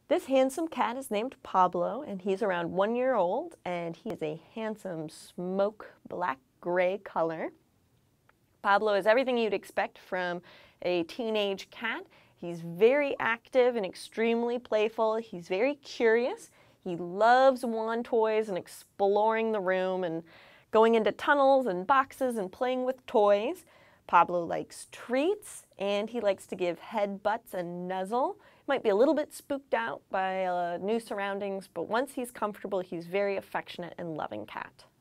This handsome cat is named Pablo, and he's around 1 year old, and he is a handsome smoke black-gray color. Pablo is everything you'd expect from a teenage cat. He's very active and extremely playful. He's very curious. He loves wand toys and exploring the room and going into tunnels and boxes and playing with toys. Pablo likes treats, and he likes to give headbutts and nuzzle. Might be a little bit spooked out by new surroundings, but once he's comfortable, he's very affectionate and loving cat.